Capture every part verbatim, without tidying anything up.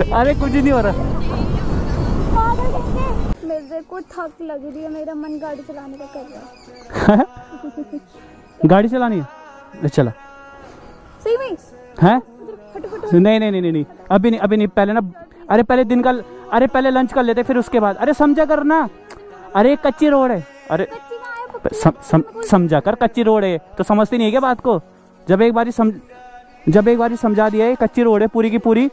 अरे कुछ नहीं हो रहा। मेरे को थक लग रही है, मेरा मन गाड़ी चलाने का कर रहा है। गाड़ी चलानी है, चला सही में है? नहीं नहीं नहीं नहीं अभी नहीं, अभी नहीं, पहले ना, अरे पहले दिन का, अरे पहले लंच कर लेते फिर उसके बाद। अरे समझा करना, अरे कच्ची रोड है। अरे सम, सम, समझा कर, कच्ची रोड है तो समझती नहीं है क्या बात को? जब एक बारी सम, जब एक बारी समझा दिया है कच्ची रोड है पूरी की पूरी।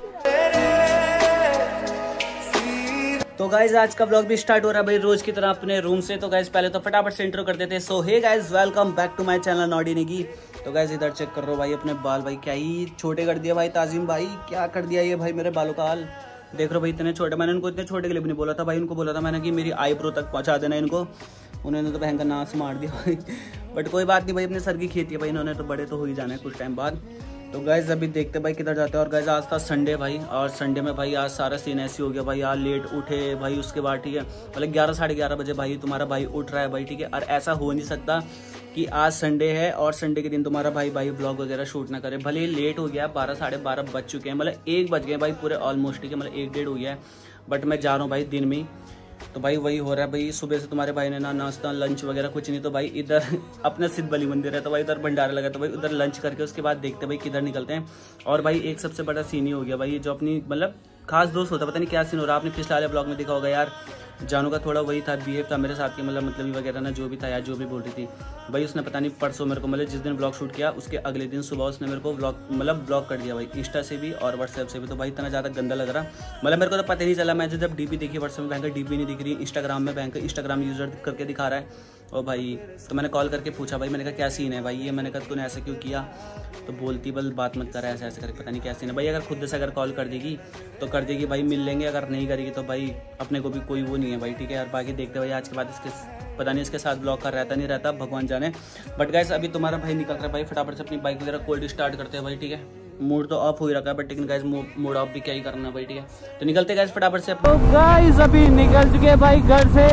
तो गाइज आज का ब्लॉग भी स्टार्ट हो रहा है भाई रोज की तरह अपने रूम से। तो गाइज पहले तो फटाफट से इंट्रो कर देते हैं। So hey guys, welcome back to my channel Noddy Negi. तो गाइज इधर चेक कर रहे हो भाई अपने बाल, भाई क्या ही छोटे कर दिया भाई ताजिम भाई, क्या कर दिया ये भाई मेरे बालों का हाल। देख रहे हो भाई इतने छोटे, मैंने उनको इतने छोटे के लिए भी नहीं बोला था भाई, उनको बोला था मैंने कि मेरी आईब्रो तक पहुंचा देना इनको। उन्होंने तो भयंकर नाश मार दिया भाई, बट कोई बात नहीं भाई, अपने सर की खेती है भाई, इन्होंने तो बड़े तो हो ही जाना है कुछ टाइम बाद। तो गाइज अभी देखते भाई किधर जाते हैं। और गाइज आज था संडे भाई, और संडे में भाई आज सारा सीन ऐसी हो गया भाई, आज लेट उठे भाई, उसके बाद ठीक है मतलब ग्यारह साढ़े ग्यारह बजे भाई तुम्हारा भाई उठ रहा है भाई, ठीक है। और ऐसा हो नहीं सकता कि आज संडे है और संडे के दिन तुम्हारा भाई भाई ब्लॉग वगैरह शूट ना करे। भले ही लेट हो गया, बारह साढ़े बारह बज चुके हैं, मतलब एक बज गए भाई पूरे ऑलमोस्ट, ठीक है मतलब एक डेढ़ हो गया है, बट मैं जा रहा हूँ भाई दिन में। तो भाई वही हो रहा है भाई, सुबह से तुम्हारे भाई ने ना नाश्ता लंच वगैरह कुछ नहीं। तो भाई इधर अपना सिद्ध बली मंदिर है तो भाई इधर भंडारा लगा, तो भाई उधर लंच करके उसके बाद देखते भाई किधर निकलते हैं। और भाई एक सबसे बड़ा सीन ही हो गया भाई, जो अपनी मतलब खास दोस्त होता, पता नहीं क्या सीन हो रहा, आपने पिछले वाले ब्लॉग में देखा होगा यार, जानू का थोड़ा वही था बिहेव था मेरे साथ की, मतलब मतलब वगैरह ना जो भी था यार, जो भी बोल रही थी भाई, उसने पता नहीं परसों मेरे को मतलब जिस दिन ब्लॉग शूट किया उसके अगले दिन सुबह उसने मेरे को ब्लॉग मतलब ब्लॉक कर दिया भाई, इंस्टा से भी और व्हाट्सएप से भी। तो भाई इतना ज़्यादा गंदा लग रहा, मतलब मेरे को तो पता ही नहीं चला। मैं जब डीपी देखी व्हाट्सएप में बैंक डीपी नहीं दिख रही, इंस्टाग्राम में बैंक इंस्टाग्राम यूजर करके दिखा रहा है। और भाई तो मैंने कॉल करके पूछा भाई, मैंने कहा क्या सीन है भाई ये, मैंने कहा तूने ऐसा क्यों किया? तो बोलती बल बात मत करा ऐसे ऐसे करके, पता नहीं क्या सीन है भाई। अगर खुद से अगर कॉल कर देगी तो कर देगी भाई, मिल लेंगे, अगर नहीं करेगी तो भाई अपने को भी कोई वो नहीं है भाई, ठीक है यार। बाकी देखते भाई आज के बाद इसके पता नहीं इसके साथ ब्लॉग कर रहता नहीं रहता, भगवान जाने। बट गाइस अभी तुम्हारा भाई निकल रहा है भाई, फटाफट से अपनी बाइक वगैरह कोल्ड स्टार्ट करते हैं भाई, ठीक है। मूड तो ऑफ हो ही रखा है बट लेकिन गाइस मूड ऑफ भी क्या ही करना भाई, ठीक है। तो निकलते गाइस फटाफट से। तो गाइस अभी निकल चुके भाई घर से,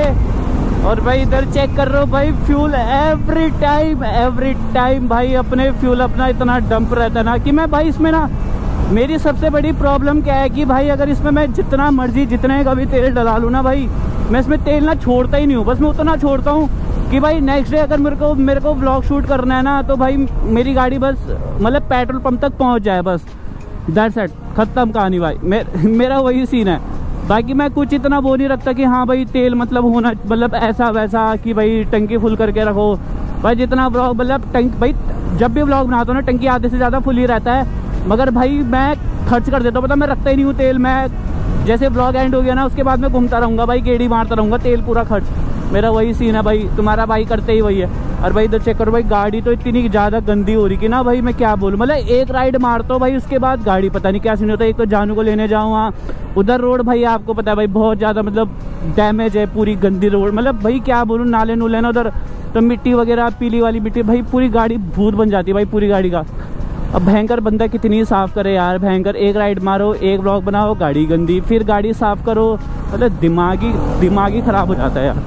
और भाई इधर चेक कर रहे हो भाई fuel, every time every time भाई अपने फ्यूल अपना इतना डंप रहता है ना कि मैं भाई इसमें ना, मेरी सबसे बड़ी प्रॉब्लम क्या है कि भाई अगर इसमें मैं जितना मर्जी जितने का भी तेल डला लूँ ना भाई, मैं इसमें तेल ना छोड़ता ही नहीं हूँ। बस मैं उतना छोड़ता हूँ कि भाई नेक्स्ट डे अगर मेरे को मेरे को व्लॉग शूट करना है ना, तो भाई मेरी गाड़ी बस मतलब पेट्रोल पंप तक पहुँच जाए, बस दैट्स इट, खत्म कहानी भाई। मे, मेरा वही सीन है। बाकी मैं कुछ इतना वो नहीं रखता कि हाँ भाई तेल मतलब होना मतलब ऐसा वैसा कि भाई टंकी फुल करके रखो भाई, जितना ब्लॉग मतलब टंक भाई जब भी ब्लॉग बनाता हूँ ना टंकी आधे से ज़्यादा फुल ही रहता है, मगर भाई मैं खर्च कर देता हूँ, पता मैं रखता ही नहीं हूँ तेल। मैं जैसे ब्लॉग एंड हो गया ना उसके बाद मैं घूमता रहूँगा भाई, गेड़ी मारता रहूँगा, तेल पूरा खर्च, मेरा वही सीन है भाई। तुम्हारा भाई करते ही वही है। और भाई इधर चेक करो भाई, गाड़ी तो इतनी ज़्यादा गंदी हो रही कि ना भाई मैं क्या बोलूँ, मतलब एक राइड मारता हूँ भाई उसके बाद गाड़ी पता नहीं क्या सीन होता है। एक तो जानू को लेने जाऊँ वहाँ, उधर रोड भाई आपको पता है भाई बहुत ज़्यादा मतलब डैमेज है, पूरी गंदी रोड, मतलब भाई क्या बोलूँ, नाले नूले ना उधर, तो मिट्टी वगैरह पीली वाली मिट्टी भाई पूरी गाड़ी भूत बन जाती है भाई पूरी गाड़ी का। अब भयंकर बंदा कितनी साफ़ करे यार, भयंकर एक राइड मारो, एक ब्लॉग बनाओ, गाड़ी गंदी, फिर गाड़ी साफ़ करो, मतलब दिमागी दिमागी ख़राब हो जाता है यार।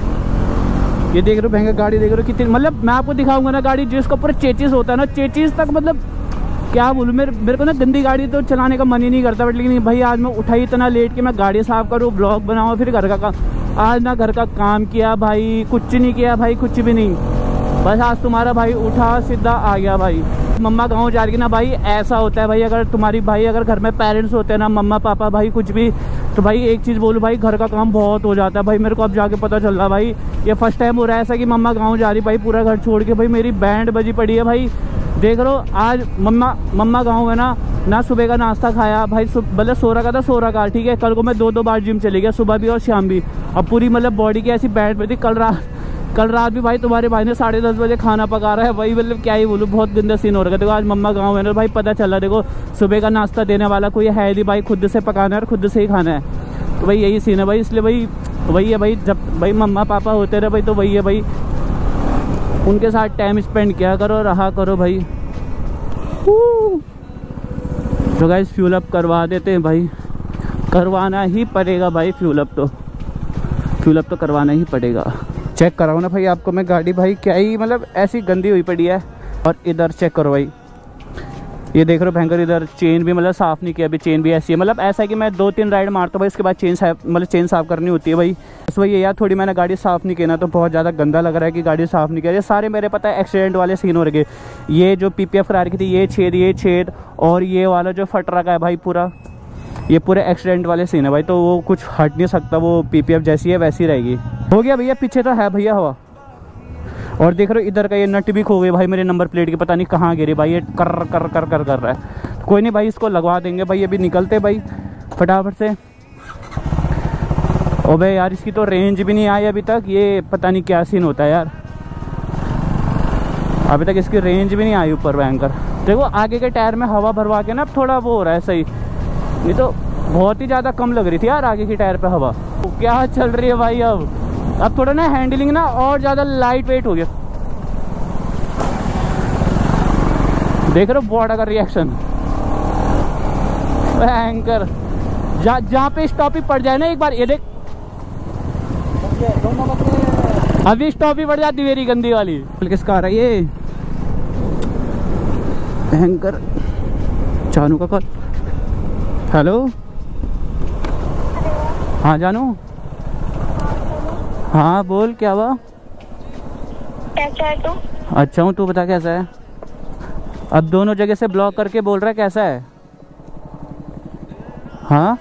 ये देख रहे हो भयंकर गाड़ी देख रहे हो कितनी, मतलब मैं आपको दिखाऊंगा ना गाड़ी जिसका ऊपर चेचिस होता है ना, चेचिस तक मतलब क्या बोलूँ, मेरे मेरे को ना गंदी गाड़ी तो चलाने का मन ही नहीं करता। बट लेकिन भाई आज मैं उठाई इतना लेट कि मैं गाड़ी साफ़ करूँ, ब्लॉग बनाऊँ, फिर घर का काम, आज ना घर का काम किया भाई, कुछ नहीं किया भाई, कुछ भी नहीं। बस आज तुम्हारा भाई उठा सीधा आ गया भाई। मम्मा गाँव जा रही है ना भाई, ऐसा होता है भाई, अगर तुम्हारी भाई अगर घर में पेरेंट्स होते हैं ना, मम्मा पापा भाई कुछ भी, तो भाई एक चीज़ बोलूँ भाई, घर का काम बहुत हो जाता है भाई। मेरे को अब जाके पता चल रहा भाई, ये फर्स्ट टाइम हो रहा है ऐसा कि मम्मा गाँव जा रही भाई पूरा घर छोड़ के, भाई मेरी बैंड बजी पड़ी है भाई। देख रहे हो आज मम्मा मम्मा गाँव है ना, ना सुबह का नाश्ता खाया भाई, मतलब सो रहा था सो रहा का, ठीक है। कल को मैं दो दो बार जिम चली गया, सुबह भी और शाम भी, अब पूरी मतलब बॉडी की ऐसी बैंड बजी। कल रात कल रात भी भाई तुम्हारे भाई ने साढ़े दस बजे खाना पका रहा है भाई, मतलब क्या ही बोलूँ, बहुत गंदा सीन हो रहा है। देखो आज मम्मा गाँव है ना भाई, पता चला देखो सुबह का नाश्ता देने वाला कोई है नहीं भाई, खुद से पकाना है और खुद से ही खाना है। तो भाई यही सीन है भाई, इसलिए भाई वही है भाई, जब भाई मम्मा पापा होते रहे भाई तो वही है भाई, उनके साथ टाइम स्पेंड किया करो, रहा करो भाई। तो गाइस फ्यूल अप करवा देते हैं भाई, करवाना ही पड़ेगा भाई, फ्यूल अप तो फ्यूल अप तो करवाना ही पड़ेगा। चेक कराओ ना भाई आपको मैं गाड़ी भाई, क्या ही मतलब ऐसी गंदी हुई पड़ी है। और इधर चेक करो भाई, ये देख रहे हो भयंकर, इधर चेन भी मतलब साफ़ नहीं किया, अभी चेन भी ऐसी है। मतलब ऐसा है कि मैं दो तीन राइड मारता हूँ भाई, इसके बाद चेन साफ मतलब चेन साफ़ करनी होती है भाई। बस वही है यार, थोड़ी मैंने गाड़ी साफ़ नहीं की ना, तो बहुत ज़्यादा गंदा लग रहा है कि गाड़ी साफ़ नहीं किया। ये सारे मेरे पता है एक्सीडेंट वाले सीन हो रखे। ये जो पी पी एफ करा रखी थी, ये छेद ये छेद और ये वाला जो फट रखा है भाई पूरा, ये पूरे एक्सीडेंट वाले सीन है भाई। तो वो कुछ हट नहीं सकता, वो पी पी एफ जैसी है वैसी रहेगी। हो गया भैया, पीछे तो है भैया हवा। और देख रहे हो इधर का ये नट भी खो गई भाई मेरे नंबर प्लेट की, पता नहीं कहाँ गिरी भाई, ये कर कर कर कर कर रहा है। कोई नहीं भाई, इसको लगवा देंगे भाई, अभी निकलते भाई फटाफट से। ओ भाई यार, इसकी तो रेंज भी नहीं आई अभी तक, ये पता नहीं क्या सीन होता है यार, अभी तक इसकी रेंज भी नहीं आई ऊपर भयंकर। देखो आगे के टायर में हवा भरवा के ना थोड़ा वो हो रहा है सही, नहीं तो बहुत ही ज़्यादा कम लग रही थी यार आगे की टायर पे हवा। तो क्या चल रही है भाई, अब अब थोड़ा ना हैंडलिंग ना और ज़्यादा लाइट वेट हो गया। देख रहे हो बॉर्डर का रिएक्शन भयंकर, जहाँ जहाँ पे स्टॉप ही पड़ जाए ना एक बार, ये देख अभी स्टॉप ही पड़ जाती मेरी गंदी वाली। किसका आ रहा है ये भयंकर, जानू का कॉल। हेलो, हाँ जानू, हाँ बोल, क्या हुआ? कैसा है तू? अच्छा हूँ, तू बता कैसा है? अब दोनों जगह से ब्लॉक करके बोल रहा है कैसा है? हाँ,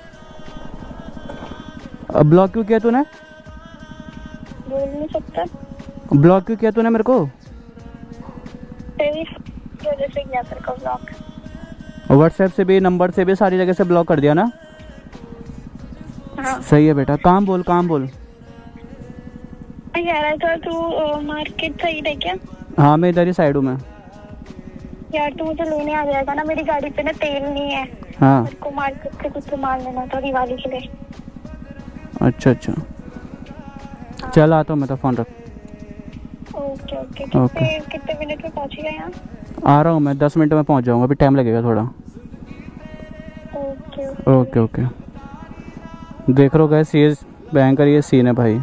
अब ब्लॉक क्यों किया तूने? बोल नहीं सकता। ब्लॉक क्यों किया तूने मेरे को? तेरी वजह से किया तेरे को ब्लॉक। व्हाट्सएप से भी, नंबर से भी, सारी जगह से ब्लॉक कर दिया ना? हाँ। सही है बेटा, काम बोल काम बोल। मैं कह रहा था तू मार्केट साइड है क्या? हाँ मैं इधर ही साइड हूँ मैं। यार तू मुझे लेने आ जाएगा ना, मेरी गाड़ी पे ना तेल नहीं है। हाँ, मेरे को मार्केट से कुछ सामान लेना था दिवाली के लिए। अच्छा अच्छा, चल आता हूँ मैं, तो फोन रख। ओके ओके, कितने ओके। कितने मिनट में पहुंचेगा यहाँ? आ रहा हूँ मैं, दस मिनट में पहुँच जाऊँगा, अभी टाइम लगेगा थोड़ा। Okay okay okay. देख लो गैस, ये भयंकर ये सीन है भाई,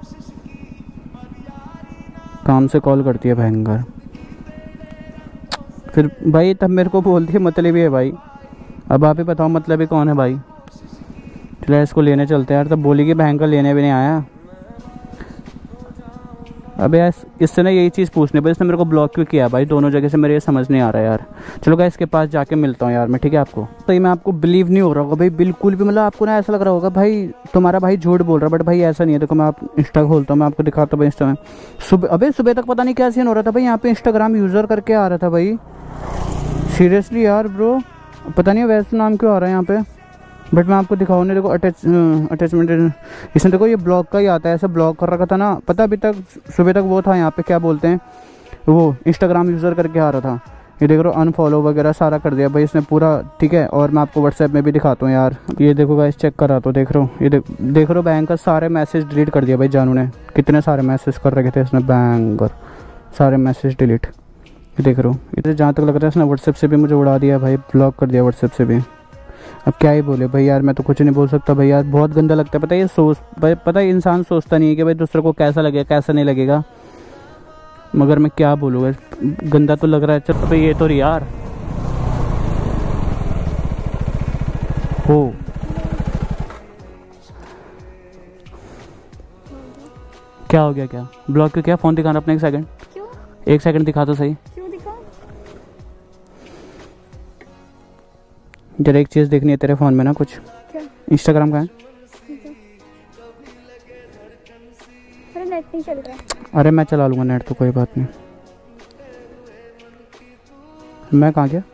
काम से कॉल करती है भयंकर, फिर भाई तब मेरे को बोलती है मतलब ही है भाई। अब आप ही बताओ मतलब ही कौन है भाई? चलो इसको लेने चलते हैं यार, तब बोली कि भयंकर लेने भी नहीं आया। अबे यार इससे ना यही चीज़ पूछने पर इसने मेरे को ब्लॉक क्यों किया भाई, दोनों जगह से मेरे ये समझ नहीं आ रहा है यार। चलो गाइस इसके पास जाके मिलता हूँ यार मैं, ठीक है आपको? तो ये मैं आपको बिलीव नहीं हो रहा होगा भाई बिल्कुल भी, मतलब आपको ना ऐसा लग रहा होगा भाई तुम्हारा भाई झूठ बोल रहा है, बट भाई ऐसा नहीं है। देखो मैं आप इंस्टा खोलता हूँ, मैं आपको दिखाता हूँ भाई इंस्टा में। सुबह अबे सुबह तक पता नहीं क्या सीन हो रहा था भाई, यहाँ पे इंस्टाग्राम यूज़र करके आ रहा था भाई, सीरियसली यार ब्रो, पता नहीं वैसे नाम क्यों आ रहा है यहाँ पे, बट मैं आपको दिखाऊँ। देखो अटैच अटैचमेंट, इसमें देखो ये ब्लॉक का ही आता है, ऐसा ब्लॉक कर रखा था ना, पता अभी तक सुबह तक वो था यहाँ पे, क्या बोलते हैं वो, इंस्टाग्राम यूज़र करके आ रहा था। ये देख रहे हो अनफॉलो वगैरह सारा कर दिया भाई इसने पूरा, ठीक है? और मैं आपको व्हाट्सएप में भी दिखाता हूँ यार, ये देखो गाइस चेक करा तो देख रहे हो, ये देख देख रहे हो बैंक का सारे मैसेज डिलीट कर दिया भाई जानू ने, कितने सारे मैसेज कर रखे थे इसने, बैंक और सारे मैसेज डिलीट। ये देख रहे हो, इधर जहाँ तक लग रहा है इसने व्हाट्सएप से भी मुझे उड़ा दिया भाई, ब्लॉक कर दिया व्हाट्सएप से भी। अब क्या ही बोले भाई यार, मैं तो कुछ नहीं बोल सकता भाई यार, बहुत गंदा लगता है। पता है ये सोच भाई, पता है इंसान सोचता नहीं है कि भाई दूसरे को कैसा लगेगा कैसा नहीं लगेगा, मगर मैं क्या बोलूँगा, गंदा तो लग रहा है। चल भाई ये तो यार हो क्या हो गया, क्या ब्लॉक क्यों किया? फ़ोन दिखाना अपना एक सेकंड, एक सेकंड दिखा तो सही। जरा एक चीज़ देखनी है तेरे फ़ोन में ना, कुछ इंस्टाग्राम का है। अरे नेट नहीं चल रहा है। अरे मैं चला लूँगा नेट, तो कोई बात नहीं। मैं कहाँ गया?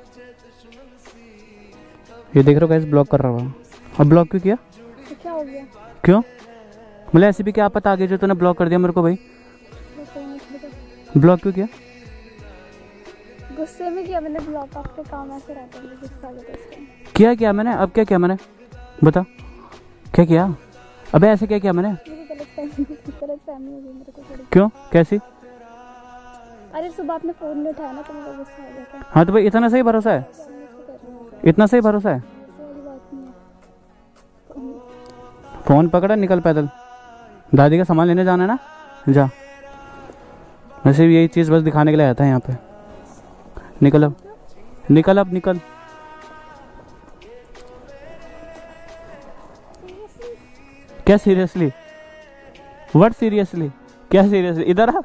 ये देख रहे हो गाइस, ब्लॉक कर रहा हुआ। अब ब्लॉक क्यों किया? क्या हो गया? क्यों मतलब ऐसे भी क्या पता आगे जो तूने ब्लॉक कर दिया मेरे को भाई, ब्लॉक क्यों किया? गुस्से में किया मैंने ब्लॉक, आपके काम ऐसे रहते हैं, गुस्सा आ जाता है। क्या किया मैंने? अब क्या किया मैंने, बता क्या किया? अबे ऐसे क्या किया मैंने? मेरी गलतफहमी गलतफहमी हो गई मेरे को थोड़ी। क्यों, कैसी? अरे सुबह आपने फोन नहीं उठाया ना, तो मुझे गुस्सा आ जाता है। हाँ तो भाई इतना सही भरोसा है, इतना सही भरोसा है? फ़ोन पकड़ा, निकल पैदल, दादी का सामान लेने जाना है ना, जा। मैं सिर्फ यही चीज़ बस दिखाने के लिए आया था यहाँ पे, निकल अब। निकल अब निकल। क्या सीरियसली? What seriously? क्या सीरियसली? इधर आ।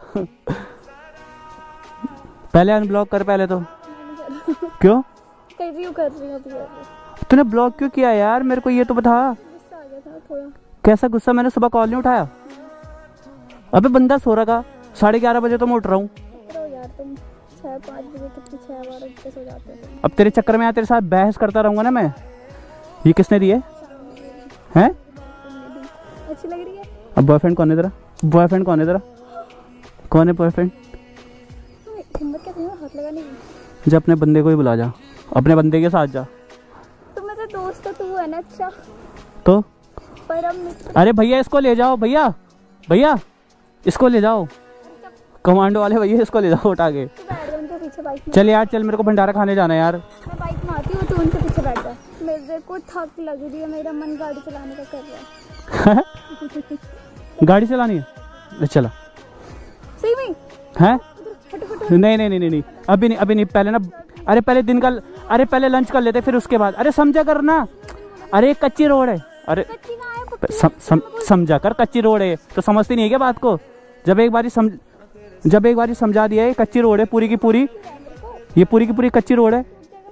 पहले अनब्लॉक कर पहले तो। क्यों कर रही हूँ कर रही हूँ। तूने ब्लॉक क्यों किया यार? मेरे को ये तो बता। गुस्सा आ गया था थोड़ा। कैसा गुस्सा? मैंने सुबह कॉल नहीं उठाया। अबे बंदा सो रहा था, साढ़े ग्यारह बजे तो मैं उठ रहा हूँ। यार तुम छह पाँच बजे कितनी छह बारह बजे सो जाते हो। अब तेरे चक्कर में यार तेरे साथ बहस करता रहूंगा ना मैं। ये किसने दिए हैं? अच्छी लग रही है। अब बॉयफ्रेंड कौन है तेरा? बॉयफ्रेंड कौन है तेरा? कौन है बॉयफ्रेंड? हिम्मत कैसे है हाथ लगाने की? जब अपने बंदे को ही बुला जा, अपने बंदे के साथ जा। तुम मेरा दोस्त है, तू है ना। अच्छा तो परम मित्र। अरे भैया इसको ले जाओ, भैया भैया इसको ले जाओ, कमांडो वाले भैया इसको ले जाओ उठा के। तू बैठ जा उनके पीछे बाइक में। चल यार चल, मेरे को भंडारा खाने जाना है यार। मैं बाइक में आती हूँ, तू उनके पीछे बैठ जा। मेरे को थक लग रही है, मेरा मन गाड़ी चलाने का कर रहा है। गाड़ी चलानी है? चला। सही में है? नहीं नहीं नहीं नहीं अभी नहीं, अभी नहीं। पहले ना, अरे पहले दिन का, अरे पहले लंच कर लेते फिर उसके बाद। अरे समझा कर ना, अरे कच्ची रोड है। अरे सम, सम, समझा कर, कच्ची रोड है तो समझती नहीं है क्या बात को? जब एक बारी समझ जब एक बारी समझा दिया है, कच्ची रोड है पूरी की पूरी, ये पूरी की पूरी कच्ची रोड है।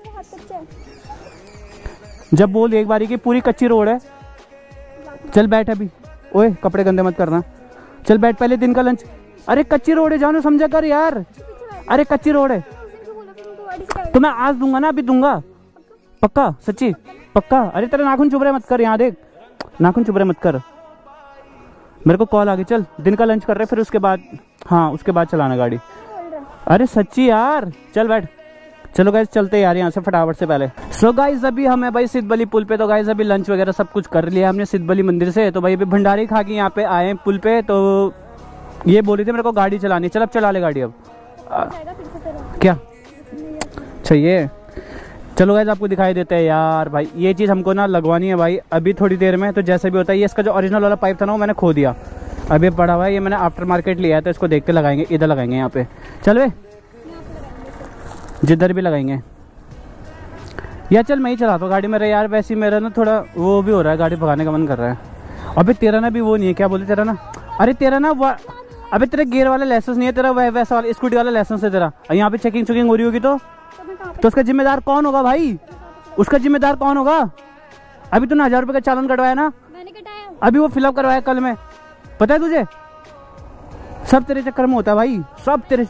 जब बोल एक बारी की पूरी कच्ची रोड है। चल बैठ अभी। ओए कपड़े गंदे मत करना, चल बैठ। पहले दिन का लंच। अरे कच्ची रोड है, जानो समझा कर यार। अरे कच्ची रोड है तो मैं आज दूंगा ना, अभी दूंगा पक्का, सच्ची पक्का। अरे तेरे नाखून चुभ रहे मत कर, यहाँ देख नाखून चुभ रहे मत कर। मेरे को कॉल आ गई, चल दिन का लंच कर रहे फिर उसके बाद, हाँ उसके बाद चलाना गाड़ी। अरे सच्ची यार, चल बैठ। चलो गाइस चलते यार यहाँ से फटाफट से पहले। सो so गाइस अभी हमें भाई सिद्धबली पुल पे, तो गाइस अभी लंच वगैरह सब कुछ कर लिया हमने सिद्धबली मंदिर से। तो भाई अभी भंडारी खा के यहाँ पे आए हैं पुल पे। तो ये बोली थी मेरे को गाड़ी चलानी, चल अब चला ले गाड़ी अब। आ, क्या चाहिए? चलो गाइस आपको दिखाई देते हैं यार। भाई ये चीज़ हमको ना लगवानी है भाई अभी थोड़ी देर में। तो जैसे भी होता है, ये इसका जो ओरिजिनल वाला पाइप था ना वो मैंने खो दिया, अभी पड़ा हुआ है। ये मैंने आफ्टर मार्केट लिया है, तो इसको देखते लगाएंगे, इधर लगाएंगे यहाँ पे। चल वे जिधर भी लगाएंगे। या चल मैं ही चलाता हूँ गाड़ी मेरा यार। वैसे मेरा ना थोड़ा वो भी हो रहा है, गाड़ी भगाने का मन कर रहा है। अबे तेरा ना भी वो नहीं है, क्या बोले तेरा ना, अरे तेरा ना अबे तेरा गियर वाला लाइसेंस नहीं है, तेरा वैसा वाला स्कूटी वाला लाइसेंस है तेरा। यहाँ पे चेकिंग चेकिंग हो रही होगी तो तो उसका जिम्मेदार कौन होगा भाई? उसका जिम्मेदार कौन होगा? अभी तूने हजार रुपए का चालान कटवाया ना? मैंने कटाया। अभी वो फिलअप करवाया कल में, पता है तुझे? सब तेरे चक्कर में होता है भाई, सब तेरे।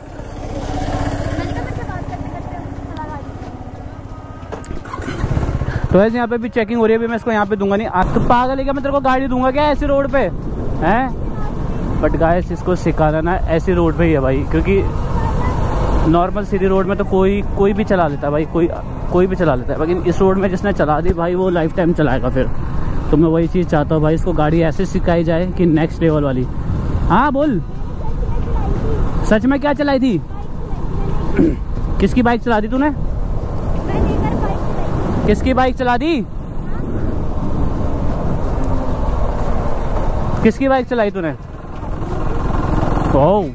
तो ऐसे यहाँ पे भी चेकिंग हो रही है, अभी मैं इसको यहाँ पे दूंगा नहीं। आज तो पागल है क्या? मैं तेरे को गाड़ी दूंगा क्या ऐसी रोड पे हैं? बट गाइस इसको सिखाना ना ऐसी रोड पे ही है भाई, क्योंकि नॉर्मल सीधी रोड में तो कोई कोई भी चला लेता है भाई, कोई कोई भी चला लेता है। लेकिन इस रोड में जिसने चला दी भाई वो लाइफ टाइम चलाएगा फिर। तो मैं वही चीज़ चाहता हूँ भाई, इसको गाड़ी ऐसे सिखाई जाए कि नेक्स्ट लेवल वाली। हाँ बोल, सच में क्या चलाई थी? किसकी बाइक चला दी तूने? किसकी बाइक चला दी? किसकी बाइक चलाई तूने? ओह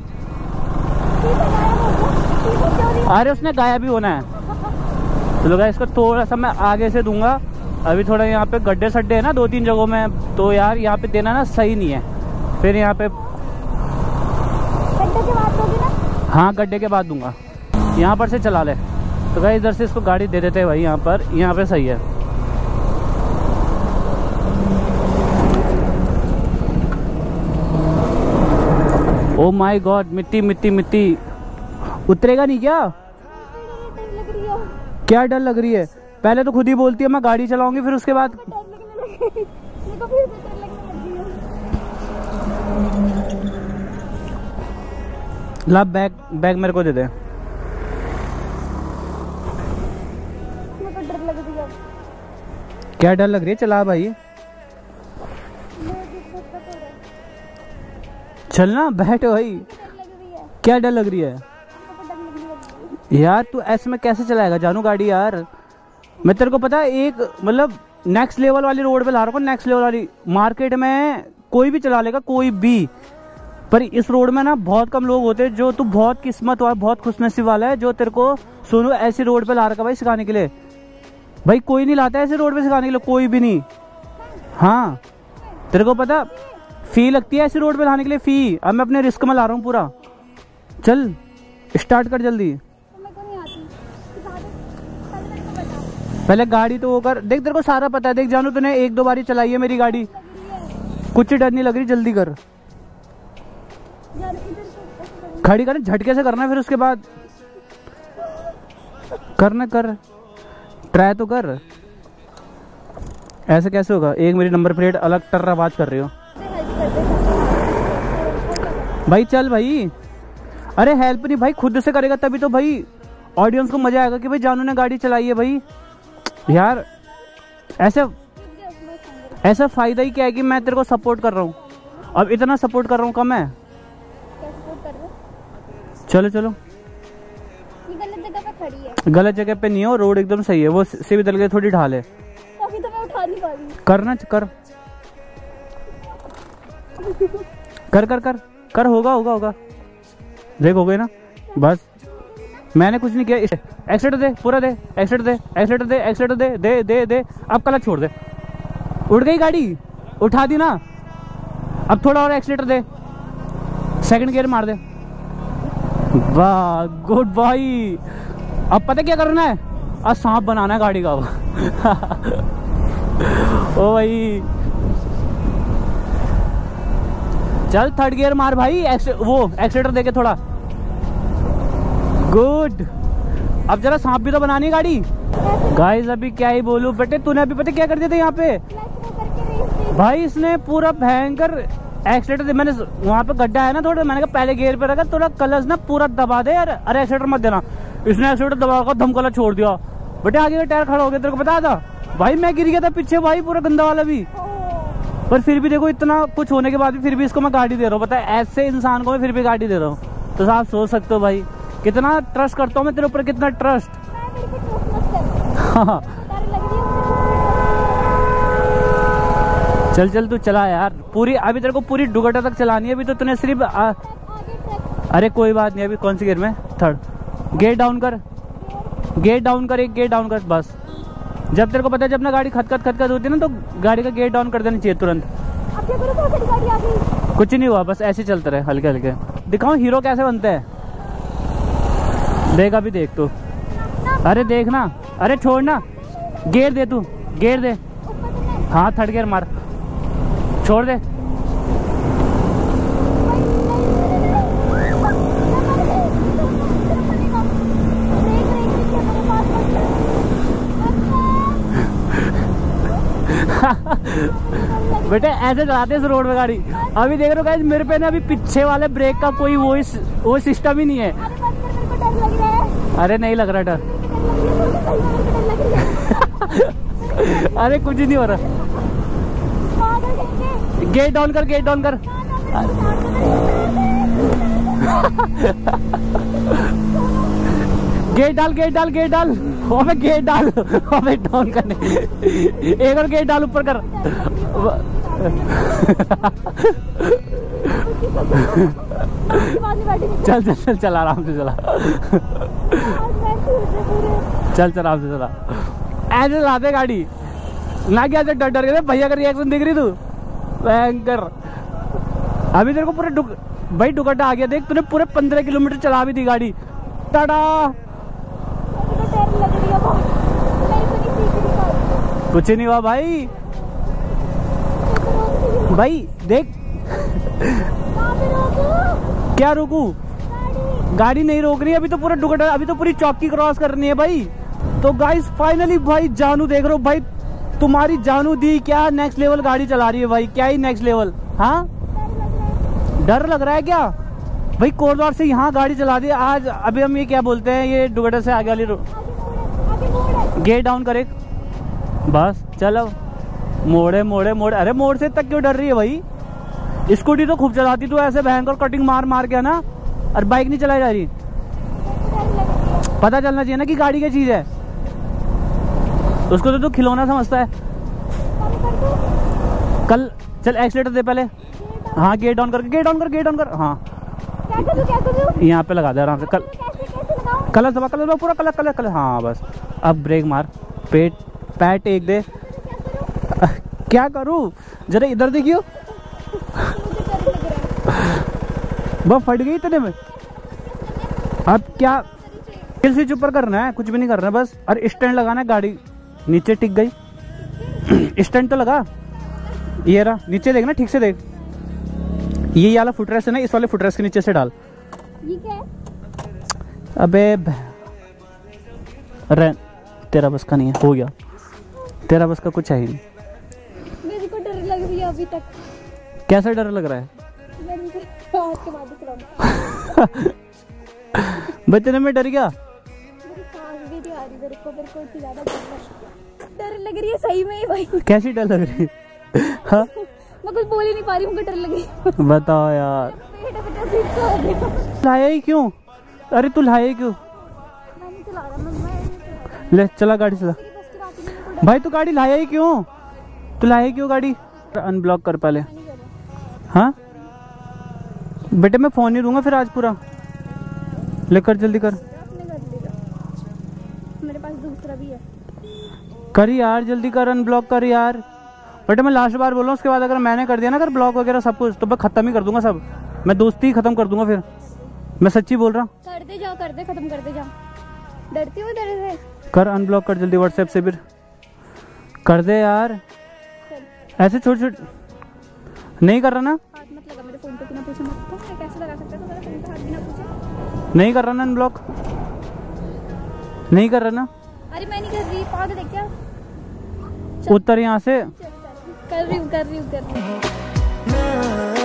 अरे उसने गाया भी होना है। चलो गाइस इसको थोड़ा सा मैं आगे से दूंगा। अभी थोड़ा यहाँ पे गड्ढे सड्डे है ना दो तीन जगहों में, तो यार यहाँ पे देना ना सही नहीं है। फिर यहाँ पे गड्ढे के बाद दोगी ना? हाँ गड्ढे के बाद दूंगा, यहाँ पर से चला ले। तो गाइस इधर से इसको गाड़ी दे देते हैं भाई, यहाँ पर यहाँ पे सही है। ओ माय गॉड, मिट्टी मिट्टी मिट्टी। उतरेगा नहीं क्या? लग रही है। क्या डर लग रही है? पहले तो खुद ही बोलती है मैं गाड़ी चलाऊंगी, फिर उसके बाद ला बैग बैग मेरे को दे दे। डर लग रही है। क्या डर लग रही है? चला भाई, चलना बैठ भाई। क्या डर लग रही है यार? तू ऐसे में कैसे चलाएगा जानू गाड़ी यार? मैं तेरे को पता है एक मतलब नेक्स्ट लेवल वाली रोड पे ला रहा हूँ, नेक्स्ट लेवल वाली। मार्केट में कोई भी चला लेगा, कोई भी, पर इस रोड में ना बहुत कम लोग होते हैं। जो तू बहुत किस्मत वाला, बहुत खुशनसीब वाला है जो तेरे को सोनू ऐसी रोड पे ला रखा भाई सिखाने के लिए। भाई कोई नहीं लाता ऐसे रोड पे सिखाने के लिए, कोई भी नहीं। हाँ तेरे को पता फी लगती है ऐसी रोड पे लाने के लिए, फी। अब मैं अपने रिस्क में ला रहा हूँ पूरा। चल स्टार्ट कर जल्दी। पहले गाड़ी तो वो कर। देख तेरे को सारा पता है। देख जानू तूने एक दो बारी चलाई है मेरी गाड़ी, कुछ डर नहीं लग रही। जल्दी कर, खड़ी कर, झटके से करना, फिर उसके बाद करना। कर ट्राई तो कर। ऐसे कैसे होगा? एक मेरी नंबर प्लेट अलग टर आवाज कर रही हो भाई। चल भाई, अरे हेल्प नहीं भाई, खुद से करेगा तभी तो भाई ऑडियंस को मजा आएगा कि भाई जानू ने गाड़ी चलाई है भाई। यार ऐसे ऐसा फायदा ही क्या है कि मैं तेरे को सपोर्ट कर रहा हूँ। अब इतना सपोर्ट कर रहा हूँ कम है? चलो चलो, गलत जगह पे खड़ी है। गलत जगह पे नहीं हो, रोड एकदम सही है। वो सीधी तल के थोड़ी ढाल है। अभी तो मैं उठा नहीं पा रही। करना कर कर कर कर कर होगा होगा होगा। देख हो गए ना, बस मैंने कुछ नहीं किया। एक्सीलेटर दे, पूरा दे, एक्सीलेटर दे, एक्सीलेटर दे, एक्सीलेटर दे, दे दे दे। अब क्लच छोड़ दे। उड़ गई गाड़ी, उठा दी ना। अब थोड़ा और एक्सीलेटर दे, सेकंड गियर मार दे। वाह गुड भाई। अब पता क्या करना है? अब सांप बनाना है गाड़ी का। ओ भाई चल थर्ड गियर मार भाई। एक्से, वो एक्सीलेटर देके थोड़ा। गुड। अब जरा सांप भी तो बनानी है गाड़ी। गाइस अभी क्या ही बोलूं बेटे, तूने अभी पता क्या कर दिया था यहाँ पे भाई? इसने पूरा भयंकर एक्सीलेटर दे। मैंने वहाँ पे गड्ढा है ना थोड़ा, मैंने कहा पहले गियर पे रखा, थोड़ा क्लच ना पूरा दबा दे यार। अरे एक्सीलेटर मत देना। इसने एक्सीलेटर दबा कर धम क्लच छोड़ दिया बेटे। आगे का टायर खड़ा हो गया, तेरे को पता था भाई? मैं गिर गया था पीछे भाई, पूरा गंदा वाला भी। पर फिर भी देखो इतना कुछ होने के बाद भी फिर भी इसको मैं गाड़ी दे रहा हूँ। पता है ऐसे इंसान को मैं फिर भी गाड़ी दे रहा हूँ। तो आप सोच सकते हो भाई कितना ट्रस्ट करता हूँ मैं तेरे ऊपर, कितना ट्रस्ट। हाँ चल चल तू चला यार पूरी। अभी तेरे को पूरी डुगटा तक चलानी है। अभी तो तूने सिर्फ आ... अरे कोई बात नहीं। अभी कौन सी गियर में? थर्ड। गेट डाउन कर, गेट डाउन कर, एक गेट डाउन कर बस। जब तेरे को पता है जब ना गाड़ी खतखत खतखत होती है ना, तो गाड़ी का गेट डाउन कर देना चाहिए तुरंत। अब क्या करूं? बहुत सारी गाड़ी आ गई। कुछ नहीं हुआ, बस ऐसे चलते रहे हल्के हल्के। दिखाओ हीरो कैसे बनते हैं। देख अभी देख तू। अरे देखना, अरे छोड़ना। गेयर दे तू, गेयर दे। हाँ थर्ड गियर मार, छोड़ दे। बेटे ऐसे चलाते इस रोड में गाड़ी। अभी देख रहे हो गाइस मेरे पे ना अभी पीछे वाले ब्रेक का कोई वो इस, वो सिस्टम ही नहीं है। अरे नहीं लग रहा डर। अरे कुछ नहीं हो रहा। गेट डाउन कर, गेट डाउन कर। गेट डाल, गेट डाल, गेट डाल। अबे गेट डाल, अबे डाउन करने। एक और गेट डाल, ऊपर कर। चल चल चल चल आराम से चला। चल चल आराम से चला। ऐसे चलाते गाड़ी ना, क्या डर डर के भैया का रिएक्शन दिख रही तू भयंकर। अभी तेरे को पूरे डुक भाई डुकटा आ गया। देख तूने पूरे पंद्रह किलोमीटर चला भी दी गाड़ी। टाटा। कुछ नहीं हुआ भाई। भाई देख क्या रोकू? गाड़ी नहीं रोक रही। अभी तो पूरा डुकटा, अभी तो पूरी चौकी क्रॉस करनी है भाई। तो गाइस फाइनली भाई जानू देख रहे हो भाई, तुम्हारी जानू दी क्या नेक्स्ट लेवल गाड़ी चला रही है भाई। क्या ही नेक्स्ट लेवल। हाँ डर लग रहा है क्या भाई? कोटद्वार से यहाँ गाड़ी चला दी आज। अभी हम ये क्या बोलते हैं, ये डुगटा से आगे वाली रोड। गेट डाउन करे बस। चलो मोड़े मोड़े मोड़े। अरे मोड़ से तक क्यों डर रही है भाई? स्कूटी तो खूब चलाती तू ऐसे भयंकर कटिंग मार मार के ना, और बाइक नहीं चलाई जा रही। पता चलना चाहिए ना कि गाड़ी क्या चीज है। उसको तो तू खिलौना समझता है। कल चल एक्सीलेटर दे पहले। हाँ गेट डाउन कर, गेट डाउन कर, गेट डाउन कर। हाँ यहाँ पे लगा दे आराम से। कल कलर दबा, कलर दबा पूरा, कलर कलर कलर। हाँ बस, अब ब्रेक मार, पेट पैट एक दे। क्या करूँ, जरा इधर देखियो। बस फट गई इतने में। अब क्या किल स्विच ऊपर करना है, कुछ भी नहीं करना है बस। और स्टैंड लगाना है, गाड़ी नीचे टिक गई। स्टैंड तो लगा, ये रहा, नीचे देखना ठीक से देख। ये वाला फुटरेस्ट है ना, इस वाले फुटरेस्ट के नीचे से डाल। ये क्या है? अबे अरे तेरा बस का नहीं है, हो गया तेरा बस का कुछ है ही नहीं। मेरे को डर लग रही है अभी तक। कैसा डर लग रहा है? के बाद चलाऊंगा। बचने में डर गया। मेरी सांस भी नहीं आ रही, मेरे को मेरे को इतनी ज्यादा डर लग रही है सही में भाई। कैसी डर लग रही है? हाँ मैं कुछ बोल ही नहीं पा रही, मुझे डर लग रही है। बताओ यार, लाया ही क्यों? अरे तू लाया ही क्यों? मैं नहीं चला रहा, मैं मैं नहीं चला रहा। ले चला गाड़ी चला। भाई तू गाड़ी लाया ही क्यों? तू लाया ही क्यों गाड़ी? अनब्लॉक कर पहले। हाँ बेटे मैं फोन नहीं दूंगा फिर आज पूरा। लेकर जल्दी कर। मेरे पास दूसरा भी है। कर यार जल्दी कर, अनब्लॉक कर यार। बेटे मैं लास्ट बार बोल रहा हूँ, उसके बाद अगर मैंने कर दिया ना अगर ब्लॉक वगैरह सब कुछ, तो मैं खत्म ही कर दूंगा सब। मैं दोस्ती ही खत्म कर दूंगा फिर। मैं सच्ची बोल रहा हूँ। कर दे जाओ, कर दे, खत्म कर दे जाओ। डरती हूँ तेरे से। कर अनब्लॉक कर जल्दी व्हाट्सएप से, फिर कर दे यार। ऐसे छोट छोट नहीं कर रहा ना? हाथ मत लगा मेरे फोन पे, बिना पूछे मत। तो कैसे लगा सकता है तो मेरे फोन पे हाथ बिना पूछे? नहीं कर रहा ना अनब्लॉक? नहीं कर रहा ना? अरे मैं नहीं कर रही, पागल है क्या? उत्तर यहाँ से। कर रही हूँ कर रही हूँ कर रही हूँ।